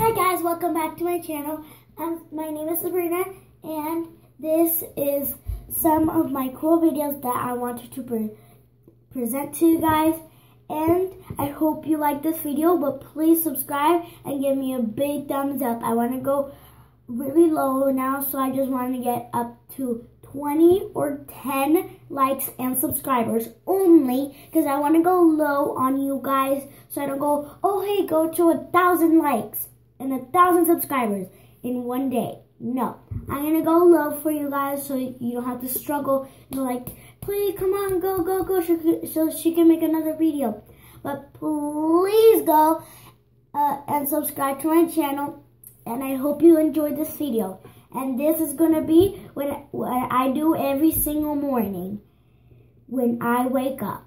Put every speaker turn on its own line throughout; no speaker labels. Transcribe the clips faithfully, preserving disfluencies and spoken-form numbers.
Hi guys, welcome back to my channel. Um, my name is Sabrina, and this is some of my cool videos that I wanted to pre present to you guys. And I hope you like this video, but please subscribe and give me a big thumbs up. I want to go really low now, so I just want to get up to twenty or ten likes and subscribers only, because I want to go low on you guys, so I don't go, oh hey, go to a thousand likes and a thousand subscribers in one day. No, I'm gonna go low for you guys, so you don't have to struggle. You're like, please come on, go, go, go, so she can make another video. But please go uh, and subscribe to my channel, and I hope you enjoyed this video. And this is gonna be what, what I do every single morning when I wake up.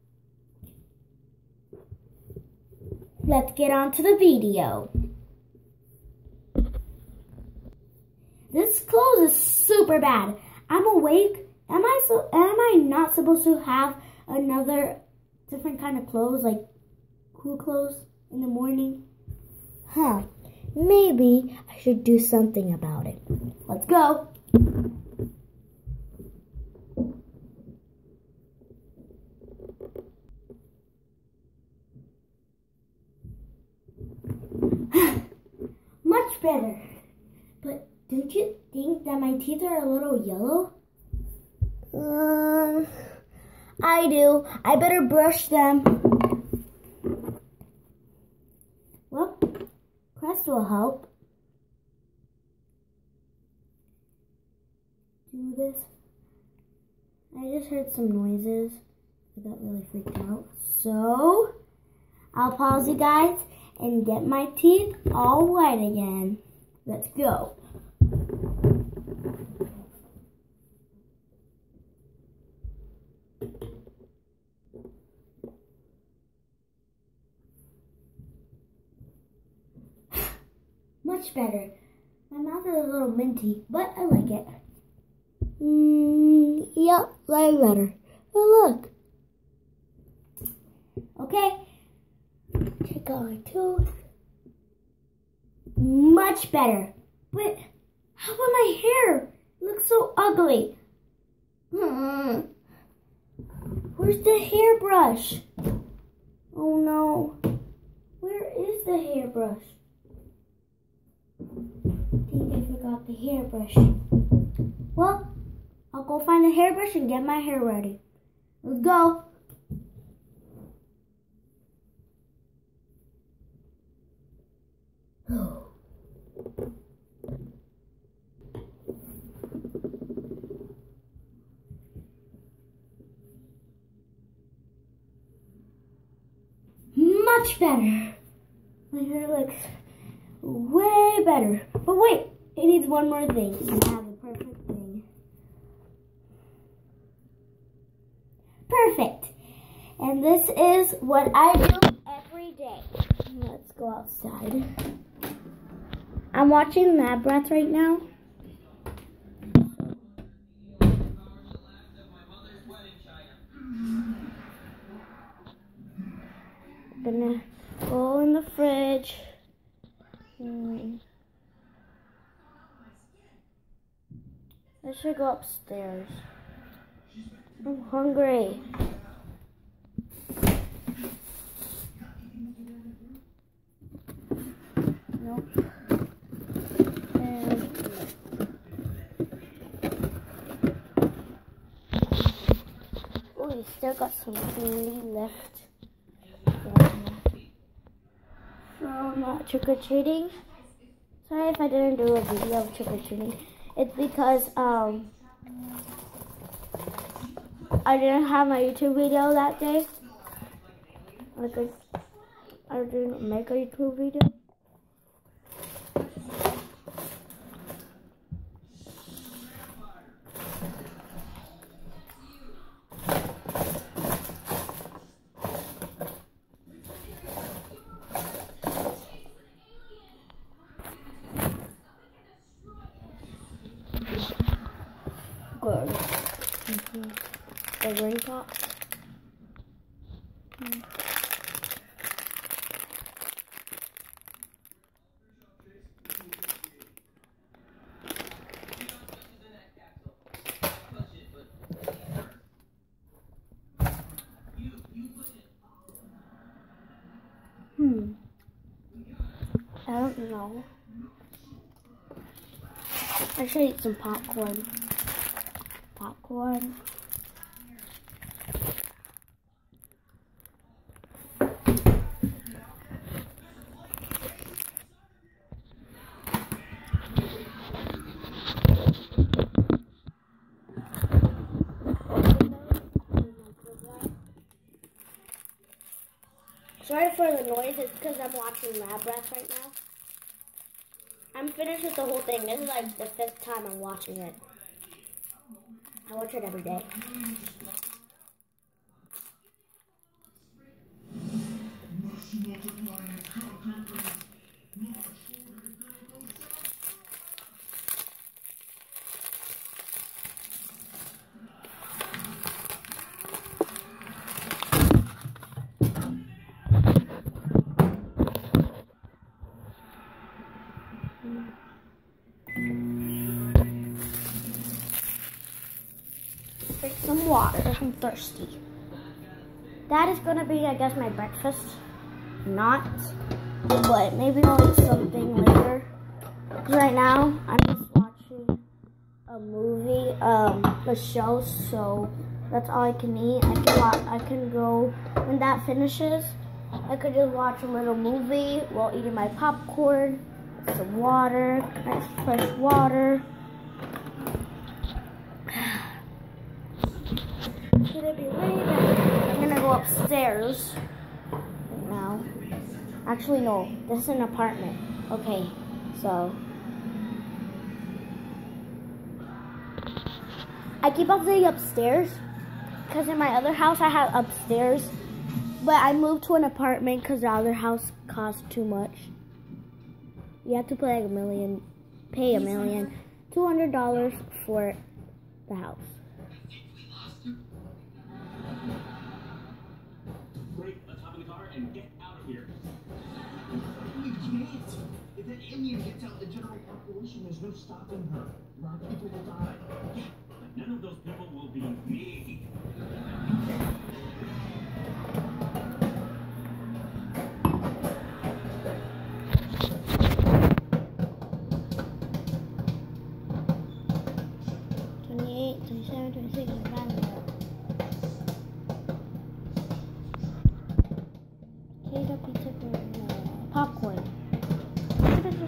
Let's get on to the video. This clothes is super bad. I'm awake. Am I so? Am I not supposed to have another different kind of clothes, like cool clothes in the morning? Huh. Maybe I should do something about it. Let's go. Much better. But don't you think that my teeth are a little yellow? Uh, I do. I better brush them. Well, Crest will help. Do this. I just heard some noises. I got really freaked out. So, I'll pause you guys and get my teeth all white again. Let's go. Much better. My mouth is a little minty, but I like it. Mm, yep, way better. Oh, look. Okay. Take out my tooth. Much better. But how about my hair? It looks so ugly. Hmm. Where's the hairbrush? Oh no. Where is the hairbrush? I think I forgot the hairbrush. Well, I'll go find the hairbrush and get my hair ready. Let's go. Much better. My hair looks way better. But wait, it needs one more thing to have a perfect thing. Perfect. And this is what I do every day. Let's go outside. I'm watching Lab Rats right now. I'm gonna go in the fridge. Hmm. I should go upstairs. I'm hungry. Nope. And oh, we still got some candy left from uh, trick-or-treating. Sorry if I didn't do a video of trick-or-treating. It's because um I didn't have my YouTube video that day. Like I, I didn't make a YouTube video. Good. Mm-hmm. The ring pop. Mm. Hmm. I don't know. I should eat some popcorn. Popcorn. Sorry for the noise, it's because I'm watching Lab Rats right now. I'm finished with the whole thing. This is like the fifth time I'm watching it. I watch it every day. Drink some water. I'm thirsty. That is gonna be, I guess, my breakfast. Not, but maybe I'll eat something later. Cause right now I'm just watching a movie, um, a show. So that's all I can eat. I can watch. I can go when that finishes. I could just watch a little movie while eating my popcorn, some water, nice fresh water. Gonna be late. I'm gonna go upstairs right now. Actually, no, this is an apartment. Okay, so I keep on saying upstairs because in my other house I have upstairs, but I moved to an apartment because the other house cost too much. You have to pay like a million, pay a million, two hundred dollars for the house.
Great, let's hop in the car and get out of here. We can't. If that Indian gets out the general population, there's no stopping her. A lot of people will die. Yeah, but none of those people will be me.
twenty-eight, twenty-seven, twenty-six, twenty-five. Potato pizza for uh, popcorn. What is this?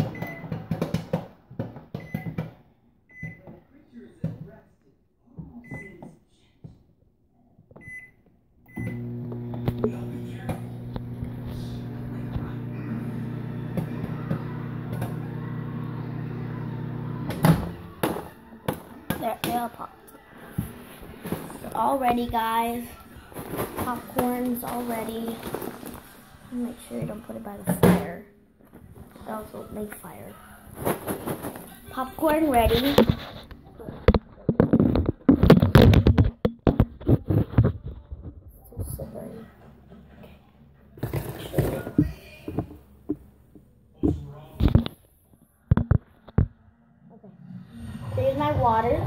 There, they all popped. They're all ready, guys. Popcorn's all ready. Make sure you don't put it by the fire. That also make fire. Popcorn ready. Okay. There's my water.